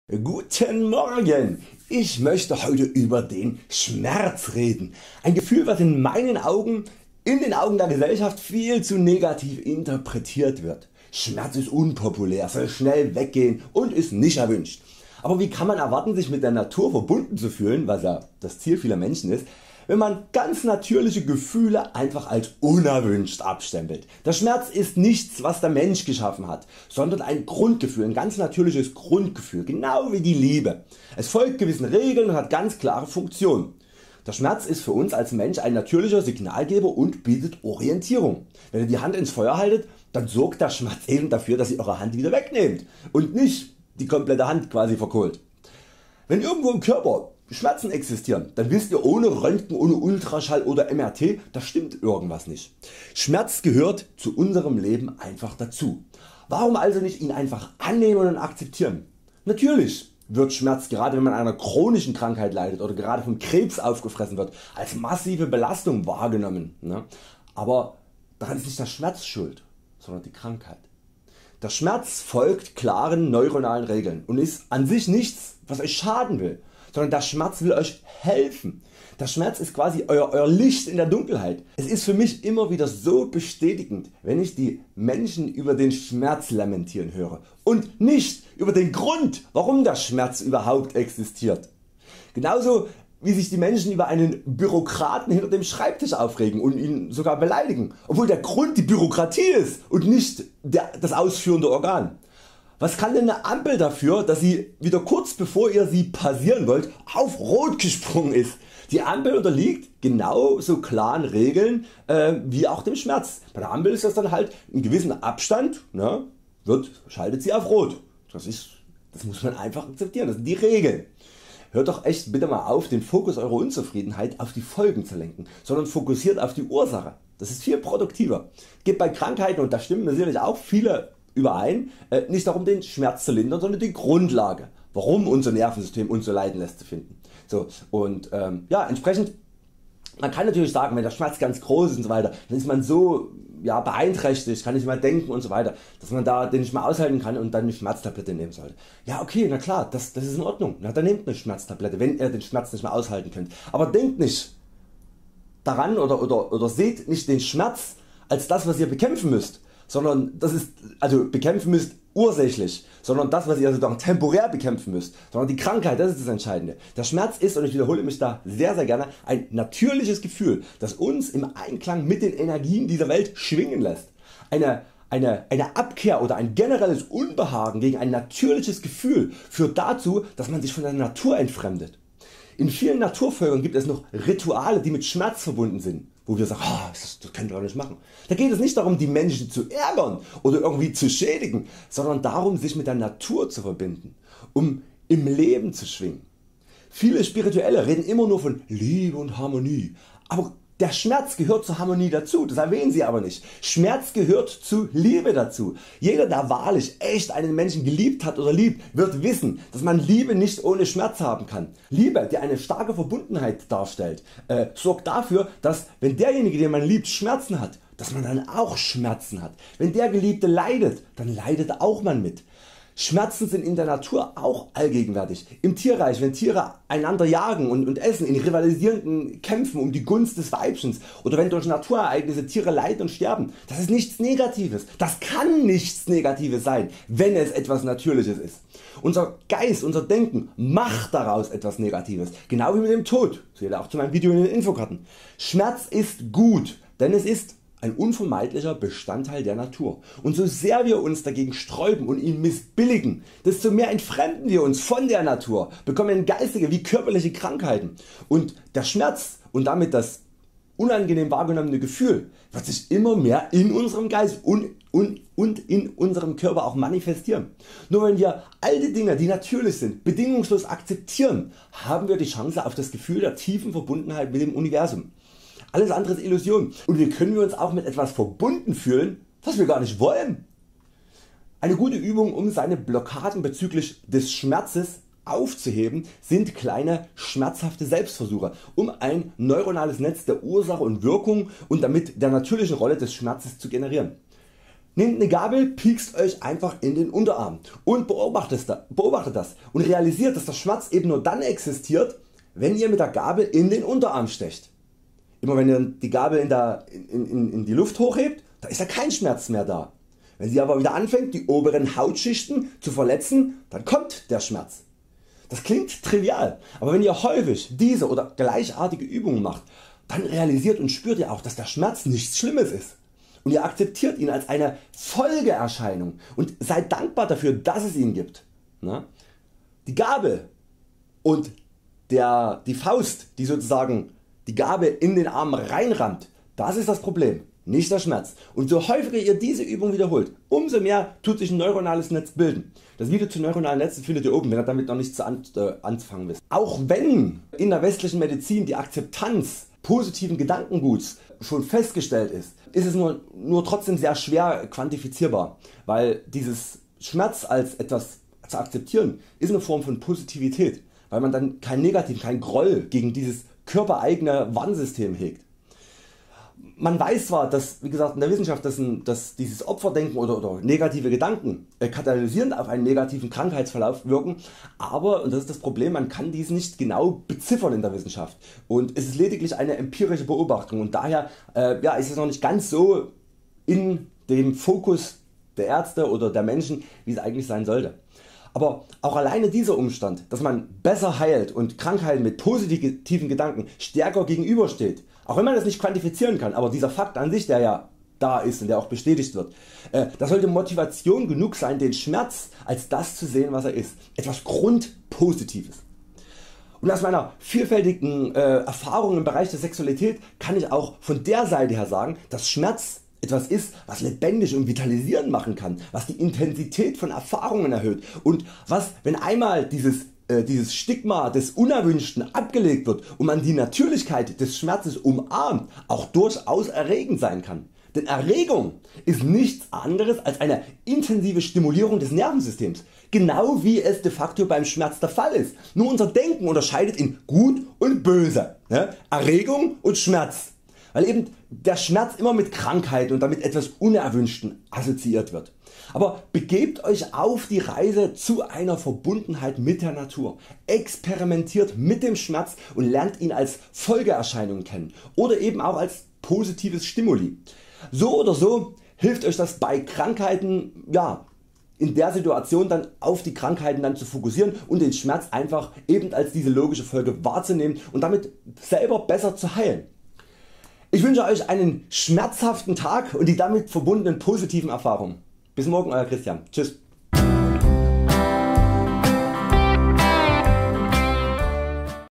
Guten Morgen! Ich möchte heute über den Schmerz reden. Ein Gefühl, was in meinen Augen, in den Augen der Gesellschaft viel zu negativ interpretiert wird. Schmerz ist unpopulär, soll schnell weggehen und ist nicht erwünscht. Aber wie kann man erwarten, sich mit der Natur verbunden zu fühlen, was ja das Ziel vieler Menschen ist, wenn man ganz natürliche Gefühle einfach als unerwünscht abstempelt? Der Schmerz ist nichts, was der Mensch geschaffen hat, sondern ein Grundgefühl, ein ganz natürliches Grundgefühl, genau wie die Liebe. Es folgt gewissen Regeln und hat ganz klare Funktionen. Der Schmerz ist für uns als Mensch ein natürlicher Signalgeber und bietet Orientierung. Wenn ihr die Hand ins Feuer haltet, dann sorgt der Schmerz eben dafür, dass ihr eure Hand wieder wegnehmt und nicht die komplette Hand quasi verkohlt. Wenn irgendwo im Körper Schmerzen existieren, dann wisst ihr, ohne Röntgen, ohne Ultraschall oder MRT, da stimmt irgendwas nicht. Schmerz gehört zu unserem Leben einfach dazu. Warum also nicht ihn einfach annehmen und akzeptieren? Natürlich wird Schmerz, gerade wenn man an einer chronischen Krankheit leidet oder gerade von Krebs aufgefressen wird, als massive Belastung wahrgenommen. Aber daran ist nicht der Schmerz schuld, sondern die Krankheit. Der Schmerz folgt klaren neuronalen Regeln und ist an sich nichts, was Euch schaden will, sondern der Schmerz will Euch helfen. Der Schmerz ist quasi euer Licht in der Dunkelheit. Es ist für mich immer wieder so bestätigend, wenn ich die Menschen über den Schmerz lamentieren höre und nicht über den Grund, warum der Schmerz überhaupt existiert. Genauso wie sich die Menschen über einen Bürokraten hinter dem Schreibtisch aufregen und ihn sogar beleidigen, obwohl der Grund die Bürokratie ist und nicht das ausführende Organ. Was kann denn eine Ampel dafür, dass sie wieder kurz bevor ihr sie passieren wollt auf Rot gesprungen ist? Die Ampel unterliegt genauso klaren Regeln wie auch dem Schmerz. Bei der Ampel ist das dann halt in gewissem Abstand, schaltet sie auf Rot. Das muss man einfach akzeptieren, das sind die Regeln. Hört doch echt bitte mal auf, den Fokus eurer Unzufriedenheit auf die Folgen zu lenken, sondern fokussiert auf die Ursache. Das ist viel produktiver. Geht bei Krankheiten, und da stimmen natürlich auch viele überein, nicht darum den Schmerz zu lindern, sondern die Grundlage, warum unser Nervensystem uns so leiden lässt, zu finden. Entsprechend, man kann natürlich sagen, wenn der Schmerz ganz groß ist und so weiter, dann ist man so beeinträchtigt, kann nicht mehr denken und so weiter, dass man den nicht mehr aushalten kann und dann eine Schmerztablette nehmen sollte. Ja, okay, na klar, das ist in Ordnung. Na, dann nehmt eine Schmerztablette, wenn ihr den Schmerz nicht mehr aushalten könnt. Aber denkt nicht daran oder seht nicht den Schmerz als das, was ihr bekämpfen müsst, sondern bekämpfen müsst ursächlich, sondern das, was ihr sozusagen temporär bekämpfen müsst, sondern die Krankheit, das ist das Entscheidende. Der Schmerz ist, und ich wiederhole mich da sehr gerne, ein natürliches Gefühl, das uns im Einklang mit den Energien dieser Welt schwingen lässt. Eine Abkehr oder ein generelles Unbehagen gegen ein natürliches Gefühl führt dazu, dass man sich von der Natur entfremdet. In vielen Naturvölkern gibt es noch Rituale, die mit Schmerz verbunden sind, wo wir sagen, das könnt ihr doch nicht machen. Da geht es nicht darum, die Menschen zu ärgern oder irgendwie zu schädigen, sondern darum, sich mit der Natur zu verbinden, um im Leben zu schwingen. Viele Spirituelle reden immer nur von Liebe und Harmonie, aber der Schmerz gehört zur Harmonie dazu, das erwähnen sie aber nicht. Schmerz gehört zu Liebe dazu. Jeder, der wahrlich echt einen Menschen geliebt hat oder liebt, wird wissen, dass man Liebe nicht ohne Schmerz haben kann. Liebe, die eine starke Verbundenheit darstellt, sorgt dafür, dass wenn derjenige, den man liebt, Schmerzen hat, dass man dann auch Schmerzen hat. Wenn der Geliebte leidet, dann leidet auch man mit. Schmerzen sind in der Natur auch allgegenwärtig. Im Tierreich, wenn Tiere einander jagen und essen, in rivalisierenden Kämpfen um die Gunst des Weibchens, oder wenn durch Naturereignisse Tiere leiden und sterben, das ist nichts Negatives. Das kann nichts Negatives sein, wenn es etwas Natürliches ist. Unser Geist, unser Denken macht daraus etwas Negatives, genau wie mit dem Tod. Seht ihr auch zu meinem Video in den Infokarten. Schmerz ist gut, denn es ist ein unvermeidlicher Bestandteil der Natur, und so sehr wir uns dagegen sträuben und ihn missbilligen, desto mehr entfremden wir uns von der Natur, bekommen geistige wie körperliche Krankheiten, und der Schmerz und damit das unangenehm wahrgenommene Gefühl wird sich immer mehr in unserem Geist und in unserem Körper auch manifestieren. Nur wenn wir all die Dinge, die natürlich sind, bedingungslos akzeptieren, haben wir die Chance auf das Gefühl der tiefen Verbundenheit mit dem Universum. Alles andere ist Illusion, und wie können wir uns auch mit etwas verbunden fühlen, was wir gar nicht wollen. Eine gute Übung, um seine Blockaden bezüglich des Schmerzes aufzuheben, sind kleine schmerzhafte Selbstversuche, um ein neuronales Netz der Ursache und Wirkung und damit der natürlichen Rolle des Schmerzes zu generieren. Nehmt eine Gabel, piekst Euch einfach in den Unterarm und beobachtet das und realisiert, dass der Schmerz eben nur dann existiert, wenn ihr mit der Gabel in den Unterarm stecht. Immer wenn ihr die Gabel in die Luft hochhebt, da ist ja kein Schmerz mehr da. Wenn sie aber wieder anfängt die oberen Hautschichten zu verletzen, dann kommt der Schmerz. Das klingt trivial, aber wenn ihr häufig diese oder gleichartige Übungen macht, dann realisiert und spürt ihr auch, dass der Schmerz nichts Schlimmes ist. Und ihr akzeptiert ihn als eine Folgeerscheinung und seid dankbar dafür, dass es ihn gibt. Die Gabel und die Faust, die sozusagen die Gabel in den Arm reinrammt, das ist das Problem, nicht der Schmerz. Und so häufiger ihr diese Übung wiederholt, umso mehr tut sich ein neuronales Netz bilden. Das Video zu neuronalen Netzen findet ihr oben, wenn ihr damit noch nichts anfangen wisst. Auch wenn in der westlichen Medizin die Akzeptanz positiven Gedankenguts schon festgestellt ist es nur trotzdem sehr schwer quantifizierbar, weil dieses Schmerz als etwas zu akzeptieren ist eine Form von Positivität, weil man dann kein Groll gegen dieses körpereigene Warnsystem hegt. Man weiß zwar, dass wie gesagt in der Wissenschaft dass dieses Opferdenken oder negative Gedanken katalysierend auf einen negativen Krankheitsverlauf wirken, aber und das ist das Problem, man kann dies nicht genau beziffern in der Wissenschaft und es ist lediglich eine empirische Beobachtung und daher ist es noch nicht ganz so in dem Fokus der Ärzte oder der Menschen wie es eigentlich sein sollte. Aber auch alleine dieser Umstand, dass man besser heilt und Krankheiten mit positiven Gedanken stärker gegenübersteht, auch wenn man das nicht quantifizieren kann, aber dieser Fakt an sich, der ja da ist und der auch bestätigt wird, das sollte Motivation genug sein, den Schmerz als das zu sehen, was er ist, etwas Grundpositives. Und aus meiner vielfältigen Erfahrung im Bereich der Sexualität kann ich auch von der Seite her sagen, dass Schmerz etwas ist, was lebendig und vitalisierend machen kann, was die Intensität von Erfahrungen erhöht und was, wenn einmal dieses Stigma des Unerwünschten abgelegt wird und man die Natürlichkeit des Schmerzes umarmt, auch durchaus erregend sein kann. Denn Erregung ist nichts anderes als eine intensive Stimulierung des Nervensystems, genau wie es de facto beim Schmerz der Fall ist. Nur unser Denken unterscheidet in gut und böse, Erregung und Schmerz, weil eben der Schmerz immer mit Krankheit und damit etwas Unerwünschten assoziiert wird. Aber begebt Euch auf die Reise zu einer Verbundenheit mit der Natur, experimentiert mit dem Schmerz und lernt ihn als Folgeerscheinung kennen oder eben auch als positives Stimuli. So oder so hilft Euch das bei Krankheiten, in der Situation dann auf die Krankheiten dann zu fokussieren und den Schmerz einfach eben als diese logische Folge wahrzunehmen und damit selber besser zu heilen. Ich wünsche Euch einen schmerzhaften Tag und die damit verbundenen positiven Erfahrungen. Bis morgen, Euer Christian. Tschüss.